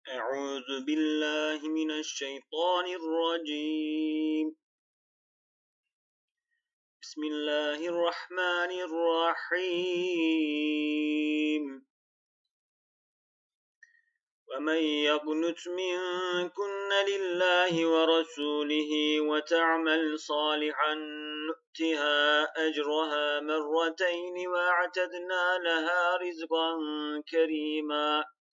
أعوذ بالله من الشيطان الرجيم. بسم الله الرحمن الرحيم. ومن يقنت منكن لله ورسوله وتعمل صالحا نؤتها أجرها مرتين وأعتدنا لها رزقا كريما.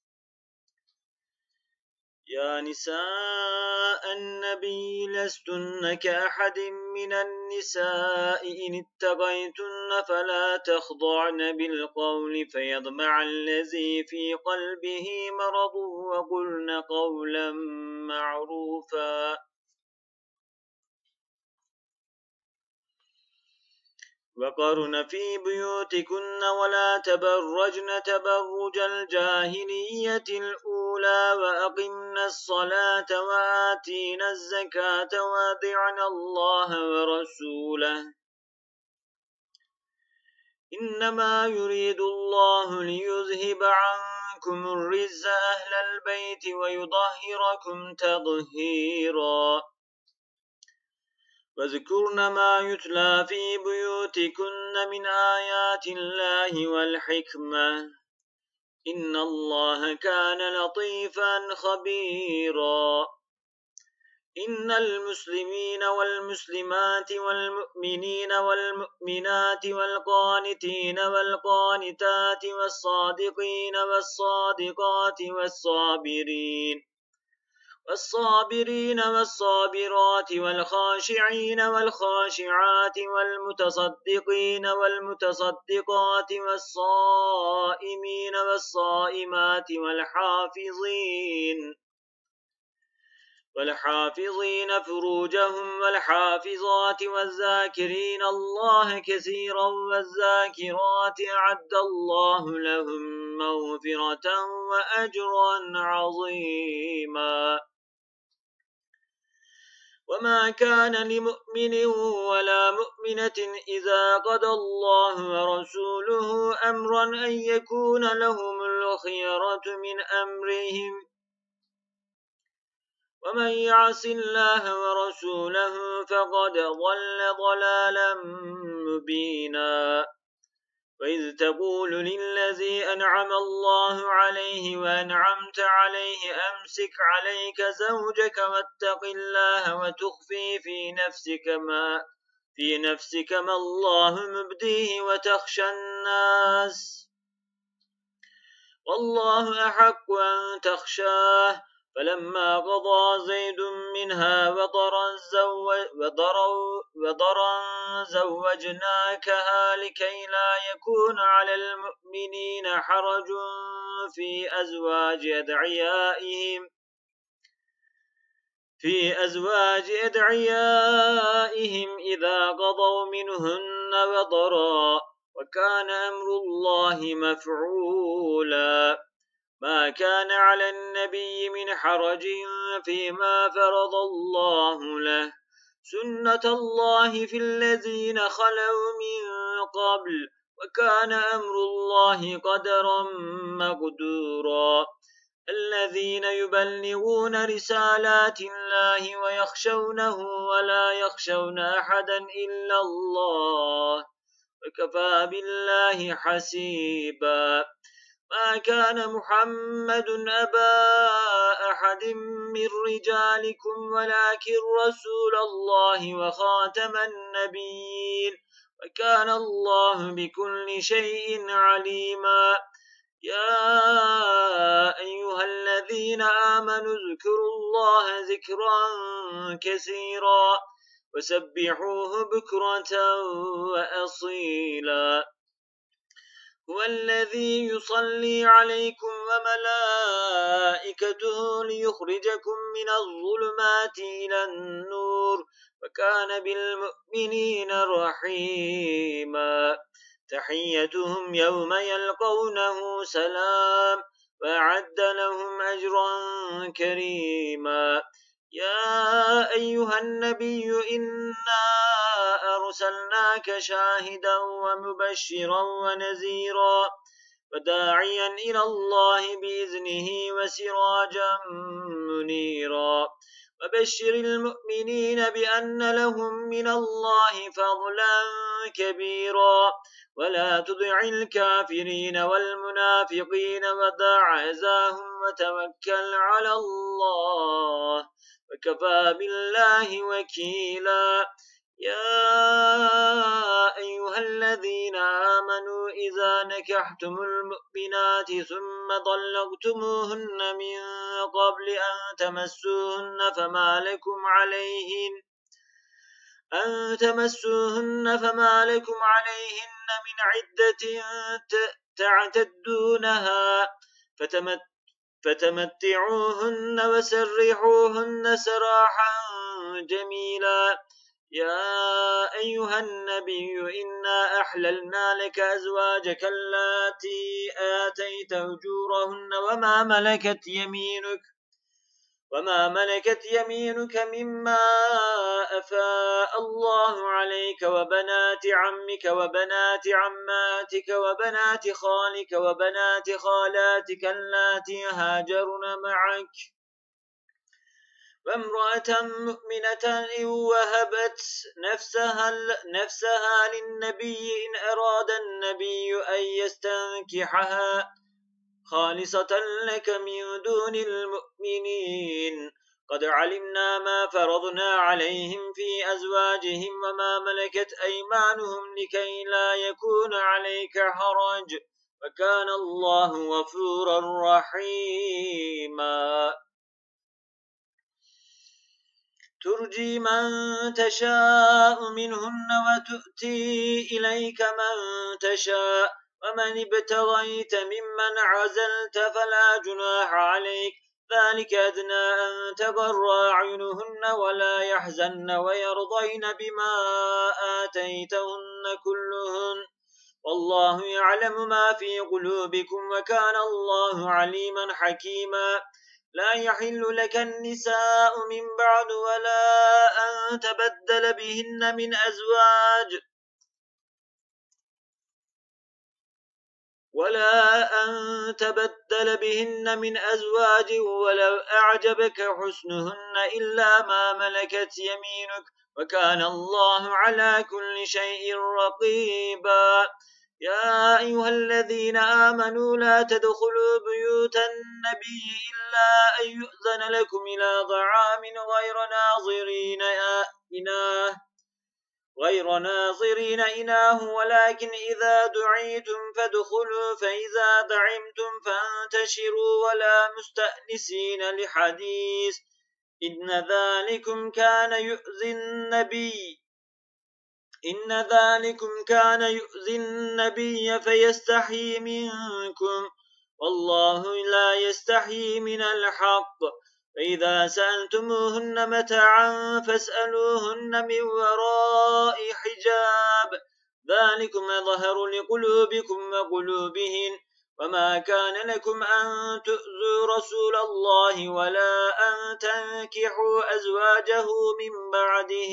يا نساء النبي لستن كأحد من النساء إن اتقيتن فلا تخضعن بالقول فيطمع الذي في قلبه مرض وقلن قولا معروفا. وقرن في بيوتكن ولا تبرجن تبرج الجاهلية الأولى وأقمنا الصلاة وآتينا الزكاة وأطعنا الله ورسوله إنما يريد الله ليذهب عنكم الرجس أهل البيت ويطهركم تطهيرا. واذكرن ما يتلى في بيوتكن من آيات الله والحكمة إن الله كان لطيفا خبيرا. إن المسلمين والمسلمات والمؤمنين والمؤمنات والقانتين والقانتات والصادقين والصادقات والصابرين والصابرات والخاشعين والخاشعات والمتصدقين والمتصدقات والصائمين والصائمات والحافظين فروجهم والحافظات والذاكرين الله كثيرا والذاكرات أعد الله لهم مغفرة وأجرا عظيما. وما كان لمؤمن ولا مؤمنة إذا قضى الله ورسوله أمرا أن يكون لهم الخيرة من أمرهم ومن يعص الله ورسوله فقد ضل ضلالا مبينا. وإذ تقول للذي أنعم الله عليه وأنعمت عليه أمسك عليك زوجك واتق الله وتخفي في نفسك ما الله مبديه وتخشى الناس والله أحق أن تخشاه. فلما قضى زيد منها وطرا زوجناكها لكي لا يكون على المؤمنين حرج في أزواج أدعيائهم إذا قضوا منهن وطرا وكان أمر الله مفعولا. ما كان على النبي من حرج فيما فرض الله له سنة الله في الذين خلوا من قبل وكان أمر الله قدرا مقدورا. الذين يبلغون رسالات الله ويخشونه ولا يخشون أحدا إلا الله وكفى بالله حسيبا. ما كان محمد أبا أحد من رجالكم ولكن رسول الله وخاتم النبيين وكان الله بكل شيء عليما. يا أيها الذين آمنوا اذكروا الله ذكرا كثيرا وسبحوه بكرة وأصيلا. هو الذي يصلي عليكم وملائكته ليخرجكم من الظلمات إلى النور وكان بالمؤمنين رحيما. تحيتهم يوم يلقونه سلام وأعد لهم أجرا كريما. يا أيها النبي إنا أرسلناك شاهدا ومبشرا ونذيرا وداعيا إلى الله بإذنه وسراجا منيرا وبشر المؤمنين بأن لهم من الله فضلا كبيرا ولا تطع الكافرين والمنافقين ودع أذاهم وتوكل على الله وكفى بالله وكيلا يا أيها الذين آمنوا إذا نكحتم المؤمنات ثم طلقتموهن من قبل أن تمسوهن فما لكم عليهن من عدة تعتدونها فتمتعوهن وسرحوهن سراحا جميلا يا أيها النبي إنا أحللنا لك أزواجك اللاتي آتيت أجورهن وما ملكت يمينك مما أفاء الله عليك وبنات عمك وبنات عماتك وبنات خالك وبنات خالاتك اللاتي هاجرن معك وامرأة مؤمنة إن وهبت نفسها للنبي إن أراد النبي أن يستنكحها خالصة لك من دون المؤمنين قد علمنا ما فرضنا عليهم في أزواجهم وما ملكت أيمانهم لكي لا يكون عليك حرج وكان الله غفورا رحيما ترجي من تشاء منهن وتؤتي إليك من تشاء ومن ابتغيت ممن عزلت فلا جناح عليك ذلك أدنى أن تقر أعينهن ولا يحزن ويرضين بما آتيتهن كلهن والله يعلم ما في قلوبكم وكان الله عليما حكيما لا يحل لك النساء من بعد ولا أن تبدل بهن من أزواج ولو أعجبك حسنهن إلا ما ملكت يمينك وكان الله على كل شيء رقيبا يا أيها الذين آمنوا لا تدخلوا بيوت النبي إلا أن يؤذن لكم إلى طعام غير ناظرين إناه ولكن إذا دعيتم فادخلوا فإذا دعمتم فانتشروا ولا مستأنسين لحديث إن ذلكم كان يؤذي النبي فيستحيي منكم والله لا يستحيي من الحق فإذا سألتموهن متاعا فاسألوهن من وراء حجاب ذلكم أظهر لقلوبكم وقلوبهن وما كان لكم أن تؤذوا رسول الله ولا أن تنكحوا أزواجه من بعده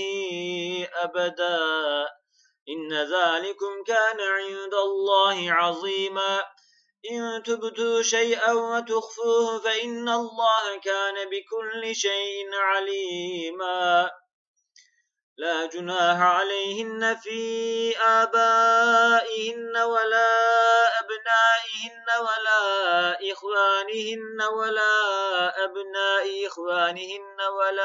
أبدا إن ذلكم كان عند الله عظيما إن تبدوا شيئا وتخفوه فإن الله كان بكل شيء عليما لا جناح عليهن في آبائهن ولا أبنائهن ولا إخوانهن ولا أبناء إخوانهن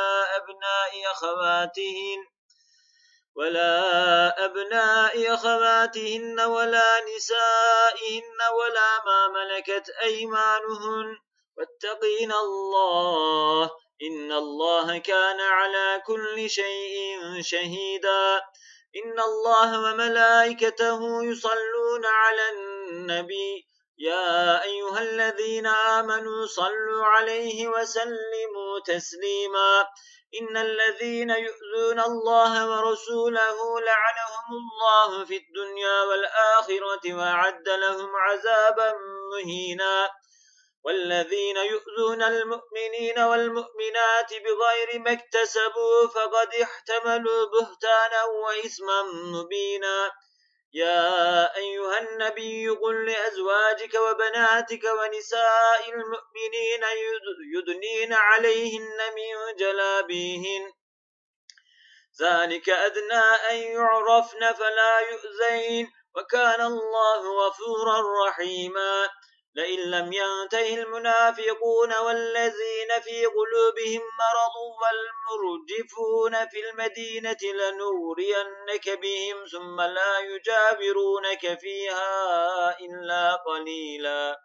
ولا أبناء أخواتهن ولا نسائهن ولا ما ملكت أيمانهن واتقين الله إن الله كان على كل شيء شهيدا إن الله وملائكته يصلون على النبي يا أيها الذين آمنوا صلوا عليه وسلموا تسليما إن الذين يؤذون الله ورسوله لعنهم الله في الدنيا والآخرة وأعد لهم عذابا مهينا والذين يؤذون المؤمنين والمؤمنات بغير ما اكتسبوا فقد احتملوا بهتانا وإثما مبينا يا أيها النبي قل لأزواجك وبناتك ونساء المؤمنين يدنين عليهن من جلابيهن ذلك أدنى أن يعرفن فلا يؤذين وكان الله غفورا رحيما لئن لم ينته المنافقون والذين في قلوبهم مرض والمرجفون في المدينة لنغرينك بهم ثم لا يجاورونك فيها إلا قليلا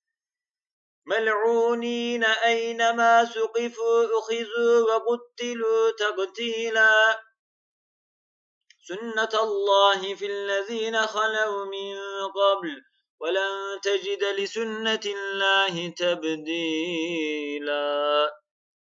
ملعونين أينما ثقفوا أخذوا وقتلوا تقتيلا سنة الله في الذين خلوا من قبل ولن تجد لسنة الله تبديلا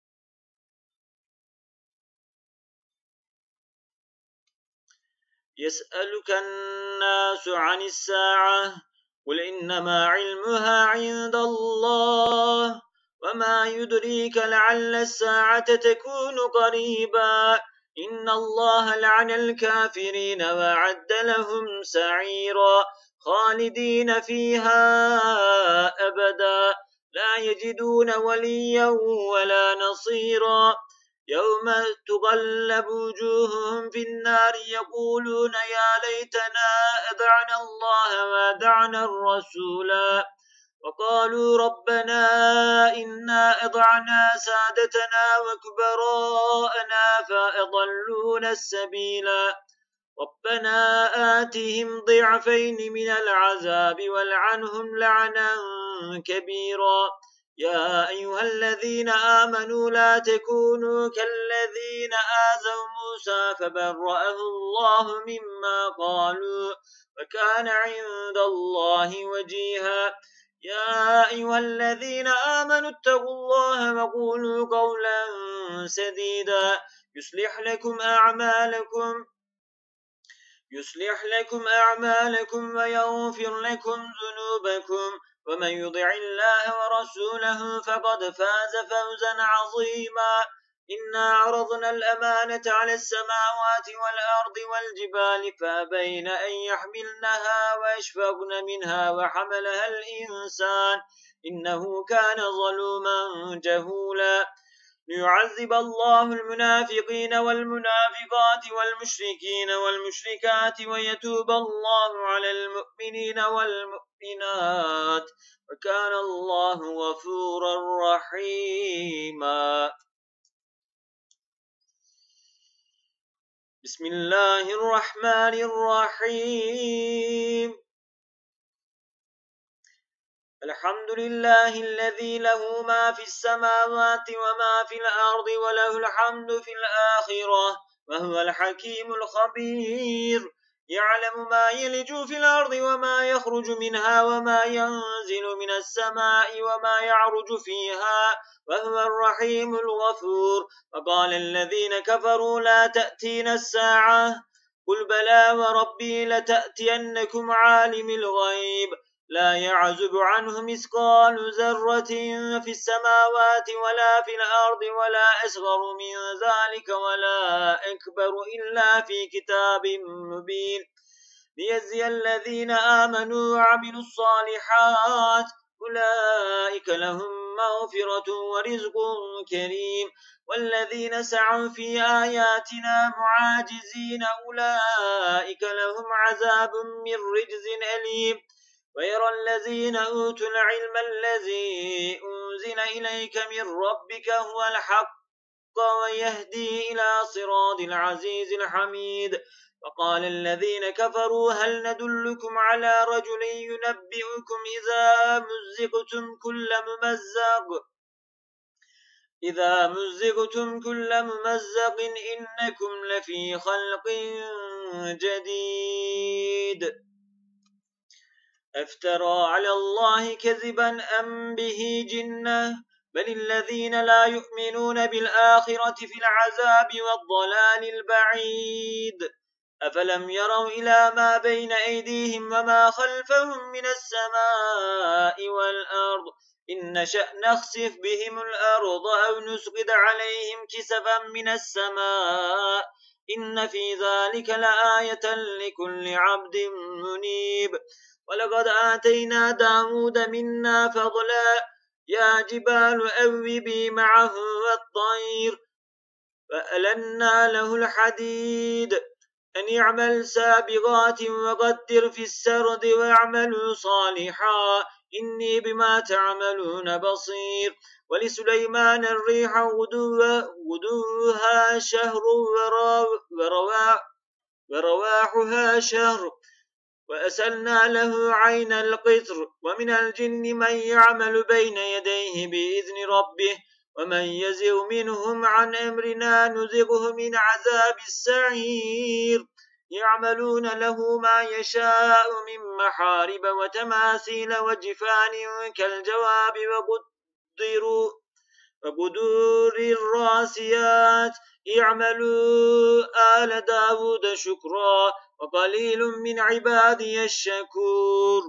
يسألك الناس عن الساعة قل إنما علمها عند الله وما يدريك لعل الساعة تكون قريبا إن الله لعن الكافرين وأعد لهم سعيرا خالدين فيها أبدا لا يجدون وليا ولا نصيرا يوم تقلب وجوههم في النار يقولون يا ليتنا أطعنا الله وأطعنا الرسولا وقالوا ربنا إنا أطعنا سادتنا وكبراءنا فأضلونا السبيلا ربنا آتهم ضعفين من العذاب والعنهم لعنا كبيرا يا أيها الذين آمنوا لا تكونوا كالذين آذوا موسى فبرأه الله مما قالوا وكان عند الله وجيها يا أيها الذين آمنوا اتقوا الله وقولوا قولا سديدا يصلح لكم أعمالكم ويغفر لكم ذنوبكم ومن يطع الله ورسوله فقد فاز فوزا عظيما إنا عرضنا الأمانة على السماوات والأرض والجبال فأبين أن يحملنها وأشفقن منها وحملها الإنسان إنه كان ظلوما جهولا ليعذب الله المنافقين والمنافقات والمشركين والمشركات ويتوب الله على المؤمنين والمؤمنات وكان الله غفورا رحيما بسم الله الرحمن الرحيم الحمد لله الذي له ما في السماوات وما في الأرض وله الحمد في الآخرة وهو الحكيم الخبير يعلم ما يلج في الأرض وما يخرج منها وما ينزل من السماء وما يعرج فيها وهو الرحيم الغفور وقال الذين كفروا لا تأتينا الساعة قل بلى وربي لتأتينكم عالم الغيب لا يعزب عنه مثقال ذرة في السماوات ولا في الأرض ولا أصغر من ذلك ولا أكبر إلا في كتاب مبين ليجزي الذين آمنوا وعملوا الصالحات أولئك لهم مغفرة ورزق كريم والذين سعوا في آياتنا معاجزين أولئك لهم عذاب من رجز أليم ويرى الذين أوتوا العلم الذي أنزل إليك من ربك هو الحق ويهدي إلى صراط العزيز الحميد وقال الذين كفروا هل ندلكم على رجل ينبئكم إذا مزقتم كل ممزق إنكم لفي خلق جديد أفترى على الله كذبا أم به جنة بل الذين لا يؤمنون بالآخرة في العذاب والضلال البعيد أفلم يروا إلى ما بين أيديهم وما خلفهم من السماء والأرض إن نشأ نخسف بهم الأرض أو نسقط عليهم كسفا من السماء إن في ذلك لآية لكل عبد منيب ولقد آتينا داود منا فضلا يا جبال أوبي معه والطير فألنا له الحديد أن يعمل سابغات وقدر في السرد واعملوا صالحا إني بما تعملون بصير ولسليمان الريح غدوها شهر ورواحها شهر وأسلنا له عين القطر ومن الجن من يعمل بين يديه بإذن ربه ومن يزغ منهم عن أمرنا نزغه من عذاب السعير يعملون له ما يشاء من محارب وتماثيل وجفان كالجواب وقدور الراسيات اعملوا آل داود شكرا وقليل من عبادي الشكور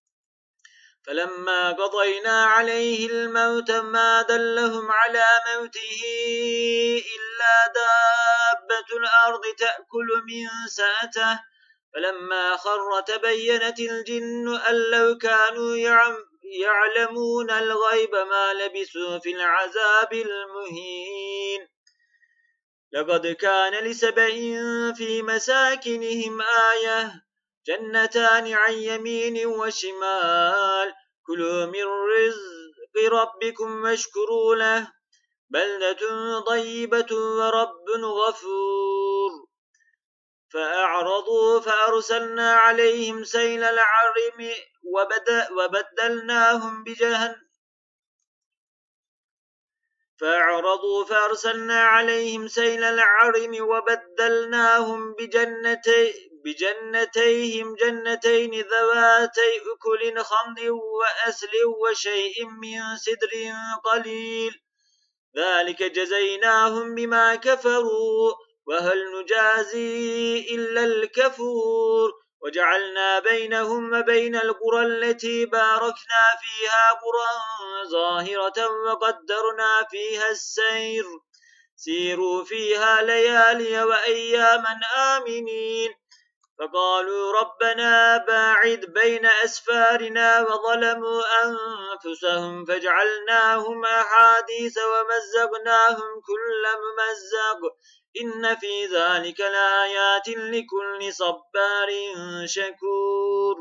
فلما قضينا عليه الموت ما دلهم على موته إلا دابة الأرض تأكل من سأته فلما خر تبينت الجن أن لو كانوا يعلمون الغيب ما لبثوا في العذاب المهين لقد كان لسبإ في مساكنهم آية جنتان عن يمين وشمال كلوا من رزق ربكم واشكروا له بلدة طيبة ورب غفور فأعرضوا فأرسلنا عليهم سيل العرم وبدلناهم بجنتيهم جنتين ذواتي أكل خمط وأسل وشيء من سدر قليل ذلك جزيناهم بما كفروا وهل نجازي إلا الكفور وجعلنا بينهم وبين القرى التي باركنا فيها قرى ظاهرة وقدرنا فيها السير سيروا فيها ليالي وأياما آمنين فقالوا ربنا باعد بين أسفارنا وظلموا أنفسهم فجعلناهم أحاديث ومزقناهم كل ممزق إن في ذلك لآيات لكل صبار شكور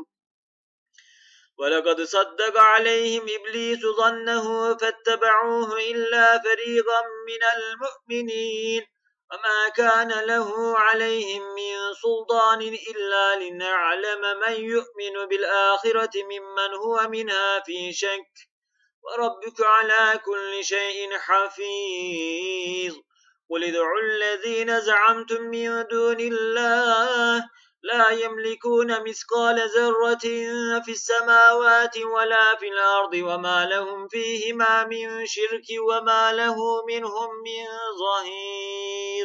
ولقد صدق عليهم إبليس ظنه فاتبعوه إلا فريقا من المؤمنين وما كان له عليهم من سلطان إلا لنعلم من يؤمن بالآخرة ممن هو منها في شك وربك على كل شيء حفيظ قل ادعوا الذين زعمتم من دون الله لا يملكون مثقال ذرة في السماوات ولا في الأرض وما لهم فيهما من شرك وما له منهم من ظهير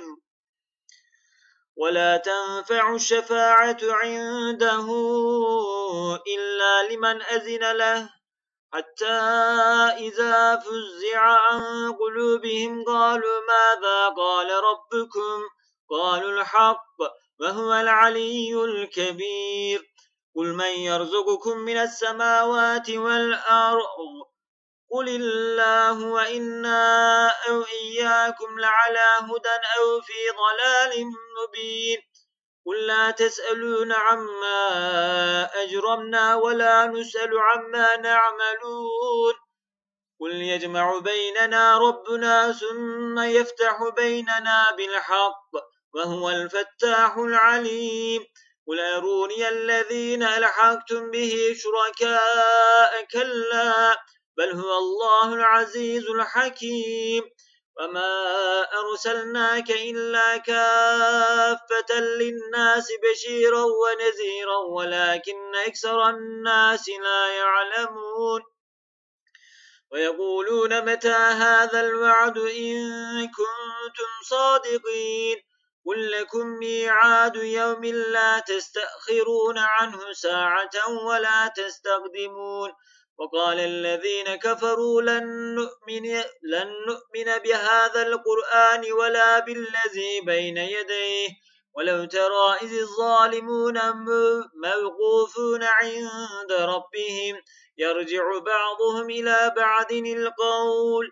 ولا تنفع الشفاعة عنده إلا لمن أذن له حتى إذا فزع عن قلوبهم قالوا ماذا قال ربكم قالوا الحق وهو العلي الكبير قل من يرزقكم من السماوات والأرض قل الله وإنا أو إياكم لعلى هدى أو في ضلال مبين قل لا تسألون عما أجرمنا ولا نسأل عما نعملون قل يجمع بيننا ربنا ثم يفتح بيننا بالحق وهو الفتاح العليم قل أروني الذين ألحقتم به شركاء كلا بل هو الله العزيز الحكيم وما أرسلناك إلا كافة للناس بشيرا ونذيرا ولكن أكثر الناس لا يعلمون ويقولون متى هذا الوعد إن كنتم صادقين قل لكم ميعاد يوم لا تستأخرون عنه ساعة ولا تستقدمون وقال الذين كفروا لن نؤمن بهذا القرآن ولا بالذي بين يديه ولو ترى إذ الظالمون موقوفون عند ربهم يرجع بعضهم إلى بعض القول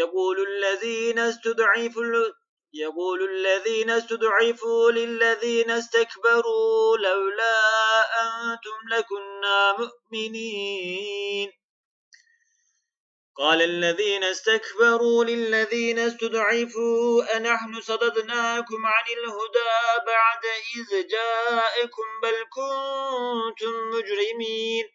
يقول الذين استضعفوا للذين استكبروا لولا أنتم لكنا مؤمنين قال الذين استكبروا للذين استضعفوا أنحن صددناكم عن الهدى بعد إذ جاءكم بل كنتم مجرمين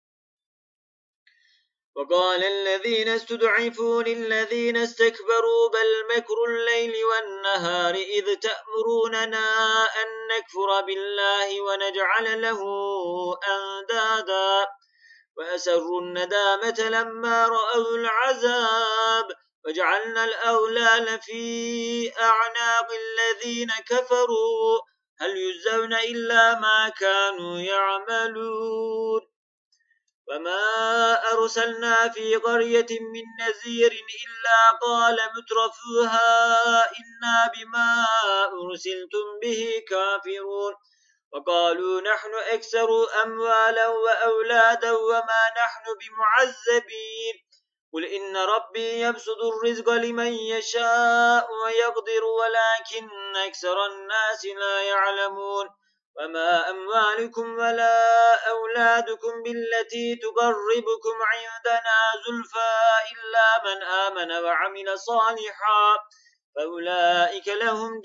وقال الذين استضعفوا للذين استكبروا بل مكر الليل والنهار إذ تأمروننا أن نكفر بالله ونجعل له أندادا وأسروا الندامة لما رأوا العذاب وجعلنا الأغلال في أعناق الذين كفروا هل يجزون إلا ما كانوا يعملون وما أرسلنا في قرية من نذير إلا قال مترفوها إنا بما أرسلتم به كافرون وقالوا نحن أكثر أموالا وأولادا وما نحن بمعذبين قل إن ربي يبسط الرزق لمن يشاء ويقدر ولكن أكثر الناس لا يعلمون وما أموالكم ولا أولادكم بالتي تقربكم عندنا زلفى إلا من آمن وعمل صالحا فأولئك لهم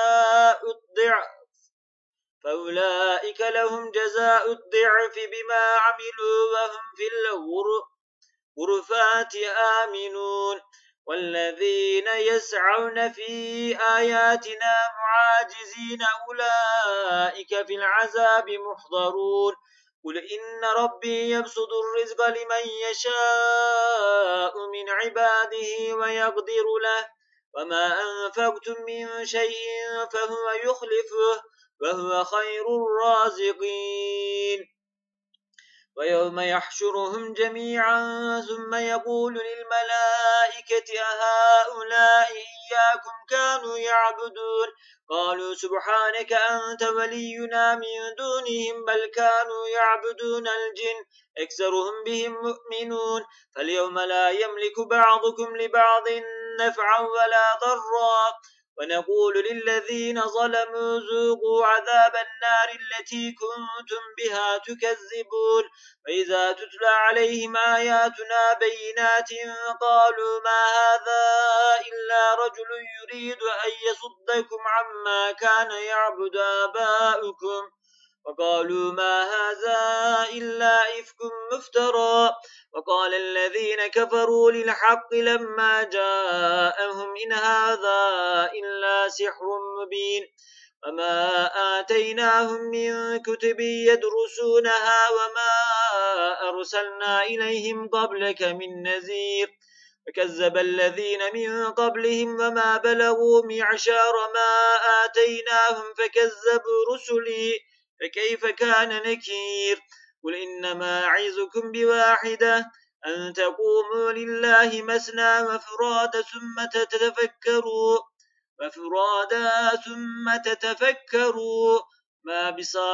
جزاء الضعف بما عملوا وهم في الغرفات آمنون والذين يسعون في آياتنا معاجزين أولئك في العذاب محضرون قل إن ربي يبسط الرزق لمن يشاء من عباده ويقدر له وما أنفقتم من شيء فهو يخلفه وهو خير الرازقين ويوم يحشرهم جميعا ثم يقول للملائكة أهؤلاء إياكم كانوا يعبدون قالوا سبحانك أنت ولينا من دونهم بل كانوا يعبدون الجن أكثرهم بهم مؤمنون فاليوم لا يملك بعضكم لبعض نفعا ولا ضرا ونقول للذين ظلموا ذوقوا عذاب النار التي كنتم بها تكذبون وإذا تتلى عليهم آياتنا بينات قالوا ما هذا إلا رجل يريد أن يصدكم عما كان يعبد آباؤكم وقالوا ما هذا إلا إفك مفترى وقال الذين كفروا للحق لما جاءهم إن هذا إلا سحر مبين وما آتيناهم من كتب يدرسونها وما أرسلنا إليهم قبلك من نذير فكذب الذين من قبلهم وما بلغوا معشار ما آتيناهم فكذبوا رسلي فكيف كان نكير قل إنما أعظكم بواحدة أن تقوموا لله مثنى وفرادا ثم تتفكروا ما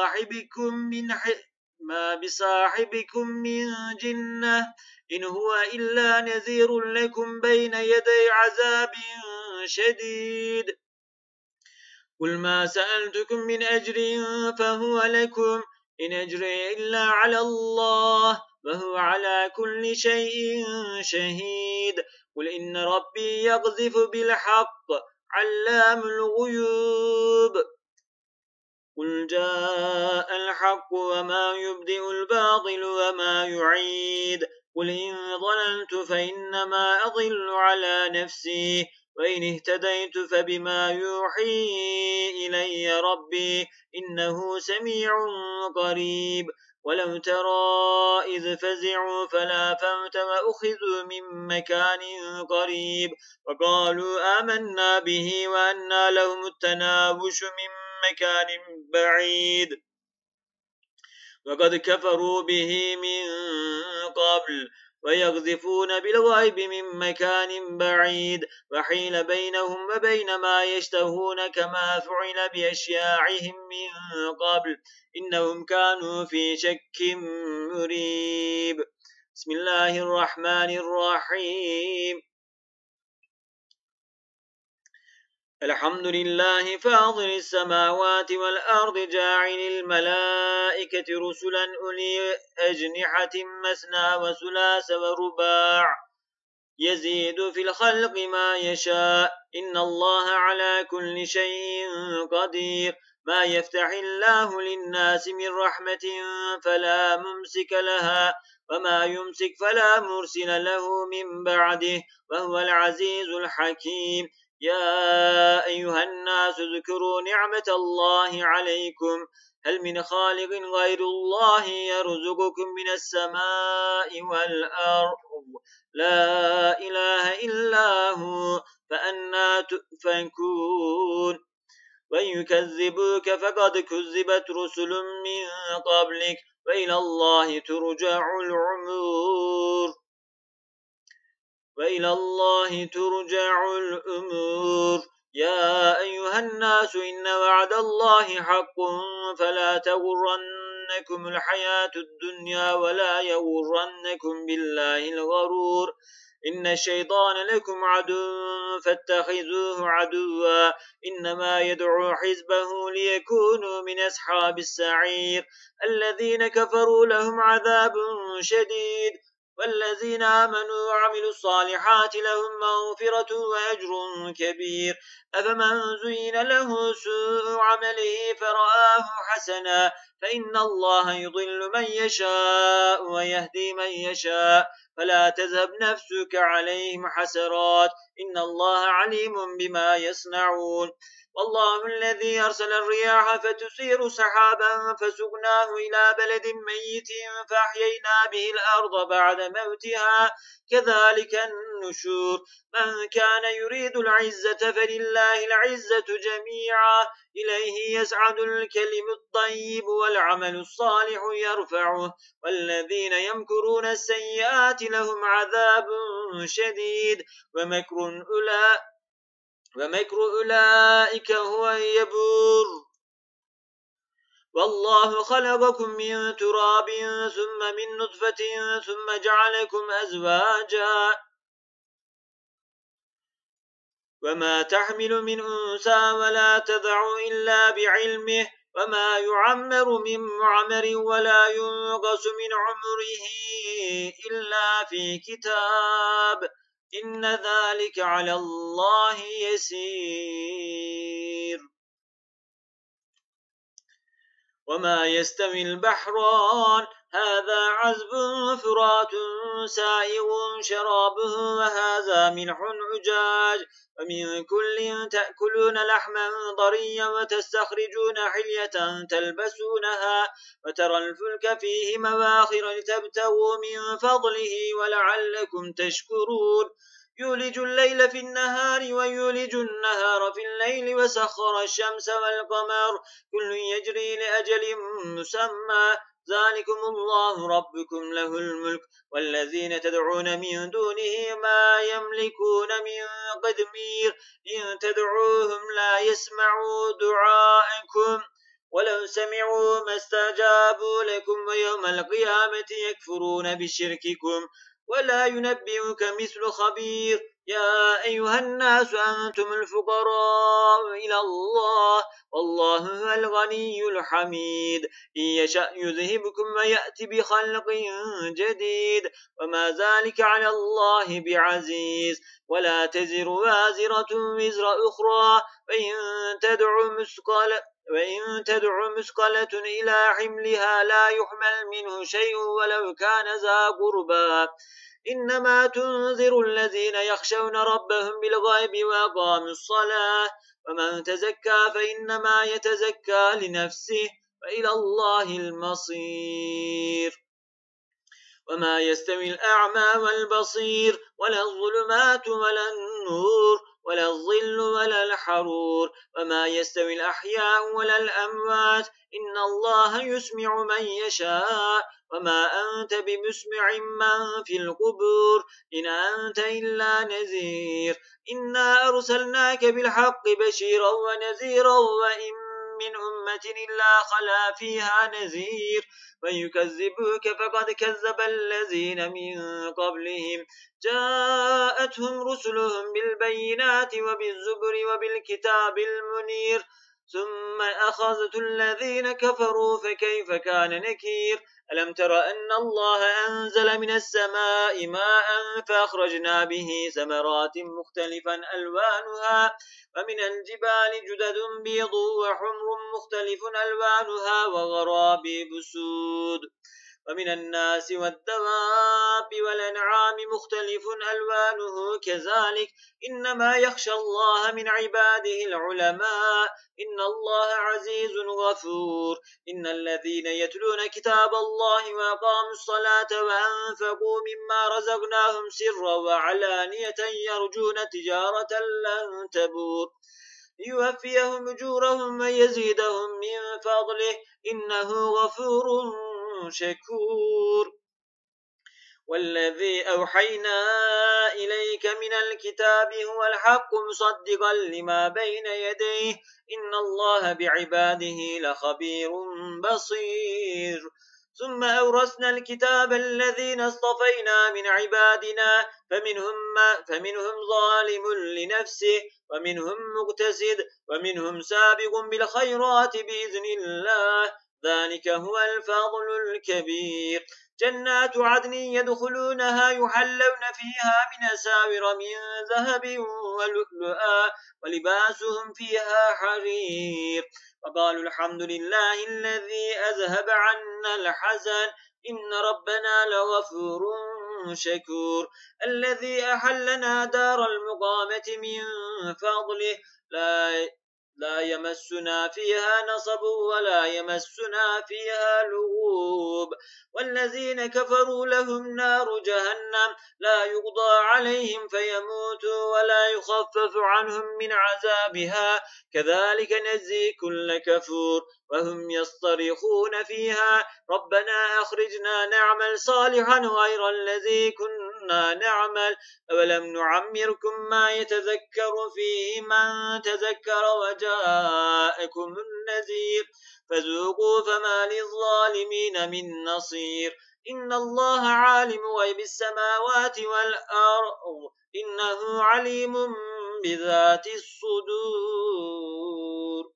بصاحبكم من جنة إن هو إلا نذير لكم بين يدي عذاب شديد قل ما سألتكم من أجر فهو لكم إن أجري إلا على الله وهو على كل شيء شهيد قل إن ربي يقذف بالحق علام الغيوب قل جاء الحق وما يبدئ الباطل وما يعيد قل إن ضللت فإنما أضل على نفسي وإن اهتديت فبما يوحي إلي ربي إنه سميع قريب ولو ترى إذ فزعوا فلا فوت وأخذوا من مكان قريب وقالوا آمنا به وأنى لهم التناوش من مكان بعيد وقد كفروا به من قبل ويقذفون بالغيب من مكان بعيد وحيل بينهم وبين ما يشتهون كما فعل بأشياعهم من قبل إنهم كانوا في شك مريب. بسم الله الرحمن الرحيم. الحمد لله فاضل السماوات والأرض جاعل الملائكة رسلا أولي أجنحة مثنى وثلاث ورباع يزيد في الخلق ما يشاء إن الله على كل شيء قدير ما يفتح الله للناس من رحمة فلا ممسك لها وما يمسك فلا مرسل له من بعده وهو العزيز الحكيم. يا أيها الناس اذكروا نعمة الله عليكم هل من خالق غير الله يرزقكم من السماء والأرض لا إله إلا هو فأنى تؤفكون وإن يكذبوك فقد كذبت رسل من قبلك وإلى الله ترجع الأمور يا أيها الناس إن وعد الله حق فلا تغرنكم الحياة الدنيا ولا يغرنكم بالله الغرور إن الشيطان لكم عدو فاتخذوه عدوا إنما يدعو حزبه ليكونوا من أصحاب السعير الذين كفروا لهم عذاب شديد والذين آمنوا وعملوا الصالحات لهم مغفرة وأجر كبير أفمن زين له سوء عمله فرآه حسنا فإن الله يضل من يشاء ويهدي من يشاء فلا تذهب نفسك عليهم حسرات إن الله عليم بما يصنعون والله الذي أرسل الرياح فتثير سحابا فسقناه إلى بلد ميت فأحيينا به الأرض بعد موتها كذلك النشور من كان يريد العزة فلله العزة جميعا إليه يسعد الكلم الطيب والعمل الصالح يرفعه والذين يمكرون السيئات لهم عذاب شديد ومكر أولئك هو يبور والله خلقكم من تراب ثم من نطفة ثم جعلكم أزواجا وما تحمل من أنثى ولا تضع إلا بعلمه وما يعمر من معمر ولا ينقص من عمره إلا في كتاب إن ذلك على الله يسير. وما يستوي البحران هذا عذب فرات سائغ شرابه وهذا ملح أجاج ومن كل تأكلون لحما ضريا وتستخرجون حلية تلبسونها وترى الفلك فيه مواخر لتبتغوا من فضله ولعلكم تشكرون يولج الليل في النهار ويولج النهار في الليل وسخر الشمس والقمر كل يجري لأجل مسمى ذلكم الله ربكم له الملك والذين تدعون من دونه ما يملكون من قدمير إن تدعوهم لا يسمعوا دعاءكم ولو سمعوا ما استجابوا لكم ويوم القيامة يكفرون بشرككم ولا ينبئك مثل خبير يا أيها الناس أنتم الفقراء إلى الله والله هو الغني الحميد إن يشأ يذهبكم ويأتي بخلق جديد وما ذلك على الله بعزيز ولا تزر وازرة وزر أخرى وإن تدع مثقلة إلى حملها لا يحمل منه شيء ولو كان ذا قربى إنما تنذر الذين يخشون ربهم بالغيب وأقاموا الصلاة ومن تزكى فإنما يتزكى لنفسه وإلى الله المصير وما يستوي الأعمى والبصير ولا الظلمات ولا النور ولا الظل ولا الحرور وما يستوي الأحياء ولا الأموات إن الله يسمع من يشاء وما أنت بمسمع من في القبور إن أنت إلا نذير إنا أرسلناك بالحق بشيرا ونذيرا وإن من أمة إلا خلا فيها نذير فيكذبوك فقد كذب الذين من قبلهم جاءتهم رسلهم بالبينات وبالزبر وبالكتاب المنير ثم أخذت الذين كفروا فكيف كان نكير ألم تر أن الله أنزل من السماء ماء فأخرجنا به ثمرات مختلفا ألوانها ومن الجبال جدد بيض وحمر مختلف ألوانها وغرابيب سود ومن الناس والدواب والأنعام مختلف ألوانه كذلك إنما يخشى الله من عباده العلماء إن الله عزيز غفور إن الذين يتلون كتاب الله وأقاموا الصلاة وأنفقوا مما رزقناهم سرا وعلانية يرجون تجارة لن تبور ليوفيهم أجورهم ويزيدهم من فضله إنه غفور شكور والذي أوحينا إليك من الكتاب هو الحق مصدقا لما بين يديه إن الله بعباده لخبير بصير ثم أورثنا الكتاب الذين اصطفينا من عبادنا فمنهم ظالم لنفسه ومنهم مقتصد ومنهم سابق بالخيرات بإذن الله ذلك هو الفضل الكبير جنات عدن يدخلونها يحلون فيها من أساور من ذهب ولؤلؤا ولباسهم فيها حرير وقالوا الحمد لله الذي أذهب عنا الحزن إن ربنا لغفور شكور الذي أحلنا دار المقامة من فضله لا يمسنا فيها نصب ولا يمسنا فيها لغوب والذين كفروا لهم نار جهنم لا يقضى عليهم فيموتوا ولا يخفف عنهم من عذابها كذلك نجزي كل كفور وهم يصطرخون فيها ربنا أخرجنا نعمل صالحا غير الذي كنا نعمل أولم نعمركم ما يتذكر فيه من تذكر وجاءكم النذير فذوقوا فما للظالمين من نصير إن الله عالم غيب السماوات والأرض إنه عليم بذات الصدور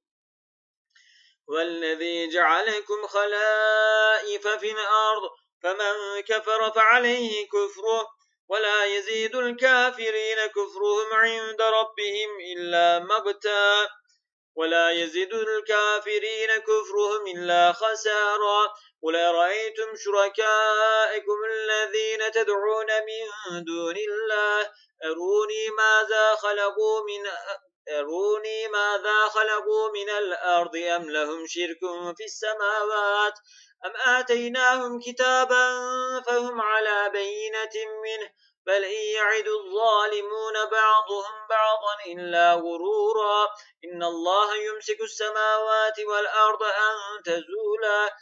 والذي جعلكم خلائف في الأرض فمن كفر فعليه كفره ولا يزيد الكافرين كفرهم عند ربهم إلا مقتا ولا يزيد الكافرين كفرهم إلا خسارا قل أرأيتم شركائكم الذين تدعون من دون الله أروني ماذا خلقوا من الأرض أم لهم شرك في السماوات أم آتيناهم كتابا فهم على بينة منه بل إن يعد الظالمون بعضهم بعضا إلا غرورا إن الله يمسك السماوات والأرض أن تزولا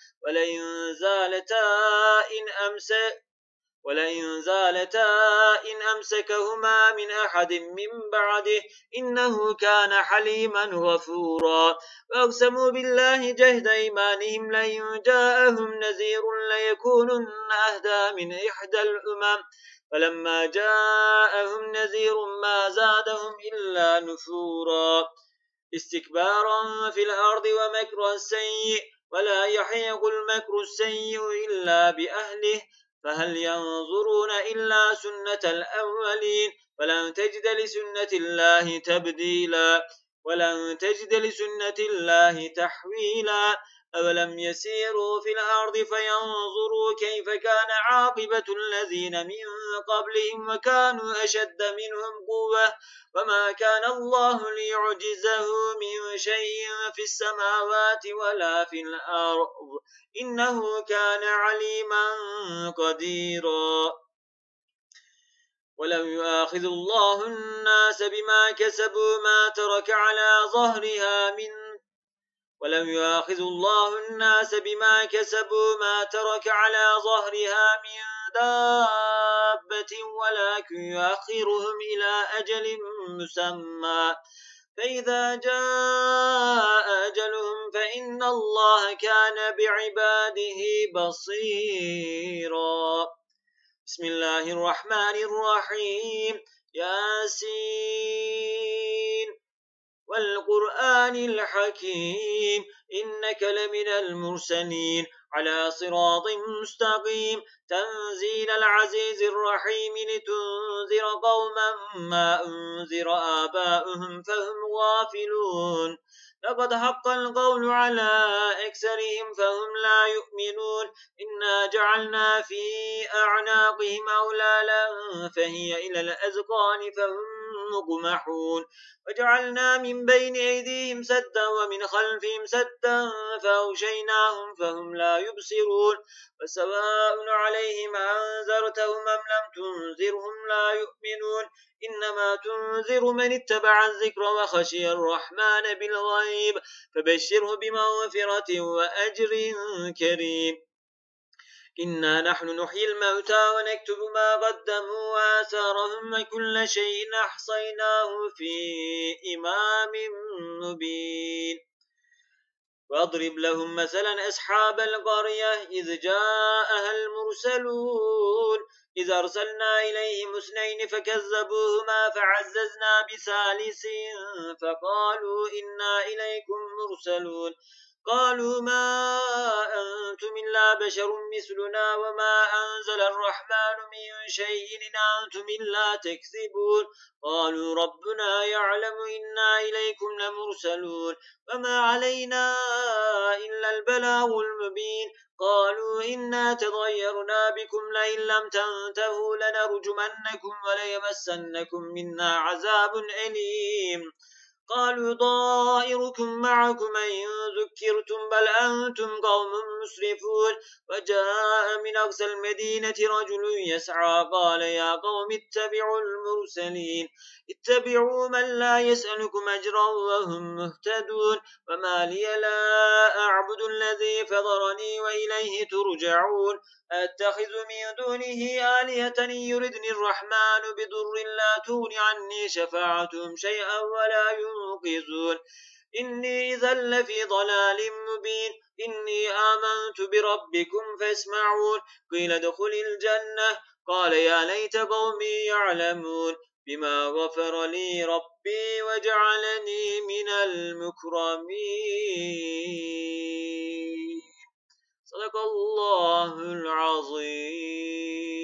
ولئن زالتا إن أمسكهما من أحد من بعده إنه كان حليما غفورا وأقسموا بالله جهد إيمانهم لئن جاءهم نذير ليكونن أهدى من إحدى الأمم فلما جاءهم نذير ما زادهم إلا نفورا استكبارا في الأرض ومكر السيء ولا يحيق المكر السيء إلا بأهله فهل ينظرون إلا سنة الأولين ولن تجد لسنة الله تبديلا ولن تجد لسنة الله تحويلا أولم يسيروا في الأرض فينظروا كيف كان عاقبة الذين من قبلهم وكانوا أشد منهم قوة وما كان الله ليعجزه من شيء في السماوات ولا في الأرض إنه كان عليما قديرا ولو يؤاخذ الله الناس بما كسبوا ما ترك على ظهرها من ولو يؤاخذ الله الناس بما كسبوا ما ترك على ظهرها من دابة ولكن يؤخرهم إلى أجل مسمى فإذا جاء أجلهم فإن الله كان بعباده بصيرا. بسم الله الرحمن الرحيم. ياسين والقرآن الحكيم إنك لمن المرسلين على صراط مستقيم تنزيل العزيز الرحيم لتنذر قوما ما أنذر آباؤهم فهم غافلون لقد حق القول على أكثرهم فهم لا يؤمنون إنا جعلنا في أعناقهم أولالا فهي إلى الأذقان فهم مقمحون وجعلنا من بين أيديهم سدا ومن خلفهم سدا فأغشيناهم فهم لا يبصرون وسواء عليهم أنذرتهم أم لم تنذرهم لا يؤمنون إنما تنذر من اتبع الذكر وخشي الرحمن بالغيب فبشره بمغفرة وأجر كريم. إنا نحن نحيي الموتى ونكتب ما قدموا وآثارهم وكل شيء أحصيناه في إمام مبين. واضرب لهم مثلا أصحاب القرية إذ جاءها المرسلون إذ أرسلنا إليهم اثنين فكذبوهما فعززنا بثالث فقالوا إنا إليكم مرسلون قالوا ما أنتم إلا بشر مثلنا وما أنزل الرحمن من شيء إن أنتم إلا تكذبون قالوا ربنا يعلم إنا إليكم لمرسلون وما علينا إلا البلاغ المبين قالوا إنا تضيرنا بكم لئن لم تنتهوا لنرجمنكم وليمسنكم منا عذاب أليم قالوا ضائركم معكم إن ذكرتم بل أنتم قوم مسرفون وجاء من أقصى المدينة رجل يسعى قال يا قوم اتبعوا المرسلين اتبعوا من لا يسألكم أجرا وهم مهتدون وما لي لا أعبد الذي فضرني وإليه ترجعون أتخذ من دونه آلهة يردني الرحمن بضر لا تغن عني شفاعتهم شيئا ولا ينقذون إني إذا لفي ضلال مبين إني آمنت بربكم فاسمعون قيل ادخل الجنة قال يا ليت قومي يعلمون بما غفر لي ربي وجعلني من المكرمين. صدق الله العظيم.